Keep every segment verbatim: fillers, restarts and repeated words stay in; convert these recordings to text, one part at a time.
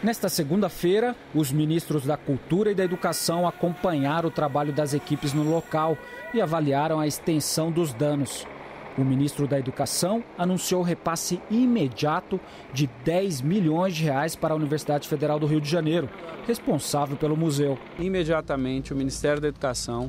Nesta segunda-feira, os ministros da Cultura e da Educação acompanharam o trabalho das equipes no local e avaliaram a extensão dos danos. O ministro da Educação anunciou repasse imediato de dez milhões de reais para a Universidade Federal do Rio de Janeiro, responsável pelo museu. Imediatamente, o Ministério da Educação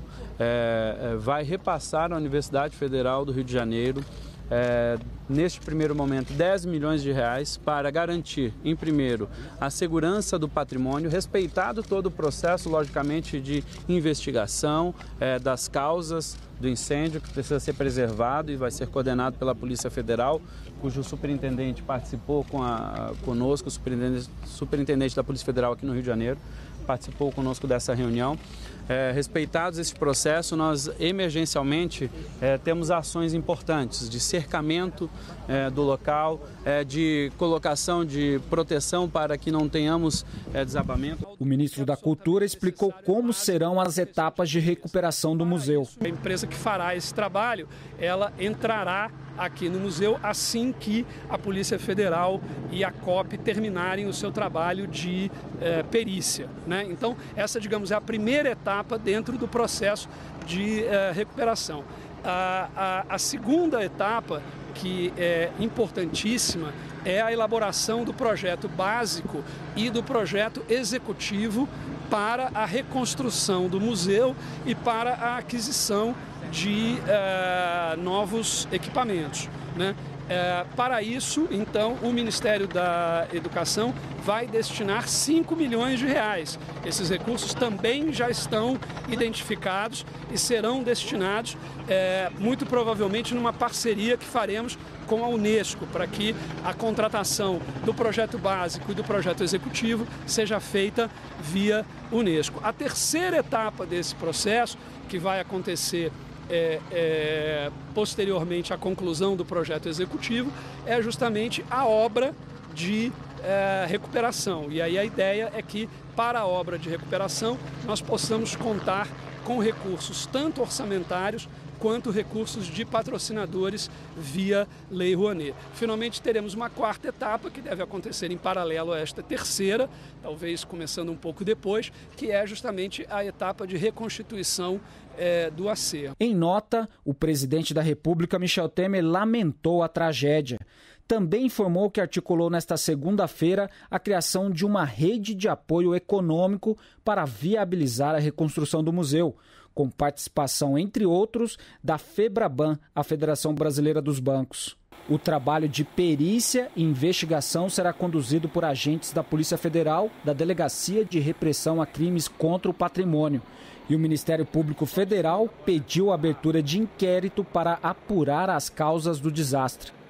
é, vai repassar à Universidade Federal do Rio de Janeiro, É, neste primeiro momento, dez milhões de reais para garantir, em primeiro, a segurança do patrimônio, respeitado todo o processo, logicamente, de investigação é, das causas do incêndio, que precisa ser preservado e vai ser coordenado pela Polícia Federal, cujo superintendente participou com a, conosco, o superintendente, superintendente da Polícia Federal aqui no Rio de Janeiro, participou conosco dessa reunião. É, respeitados esse processo, nós emergencialmente é, temos ações importantes de cercamento é, do local, é, de colocação de proteção para que não tenhamos é, desabamento. O ministro da Cultura explicou como serão as etapas de recuperação do museu. A empresa que fará esse trabalho, ela entrará aqui no museu assim que a Polícia Federal e a C O P terminarem o seu trabalho de eh, perícia, né? Então, essa, digamos, é a primeira etapa dentro do processo de eh, recuperação. A, a, a segunda etapa, que é importantíssima, é a elaboração do projeto básico e do projeto executivo para a reconstrução do museu e para a aquisição de uh, novos equipamentos, né? Uh, para isso, então, o Ministério da Educação vai destinar cinco milhões de reais. Esses recursos também já estão identificados e serão destinados, uh, muito provavelmente, numa parceria que faremos com a Unesco, para que a contratação do projeto básico e do projeto executivo seja feita via Unesco. A terceira etapa desse processo, que vai acontecer É, é, posteriormente à conclusão do projeto executivo, é justamente a obra de é, recuperação. E aí a ideia é que, para a obra de recuperação, nós possamos contar com recursos tanto orçamentários quanto recursos de patrocinadores via Lei Rouanet. Finalmente teremos uma quarta etapa que deve acontecer em paralelo a esta terceira, talvez começando um pouco depois, que é justamente a etapa de reconstituição é, do acervo. Em nota, o presidente da República, Michel Temer, lamentou a tragédia. Também informou que articulou nesta segunda-feira a criação de uma rede de apoio econômico para viabilizar a reconstrução do museu, com participação, entre outros, da FEBRABAN, a Federação Brasileira dos Bancos. O trabalho de perícia e investigação será conduzido por agentes da Polícia Federal, da Delegacia de Repressão a Crimes contra o Patrimônio. E o Ministério Público Federal pediu a abertura de inquérito para apurar as causas do desastre.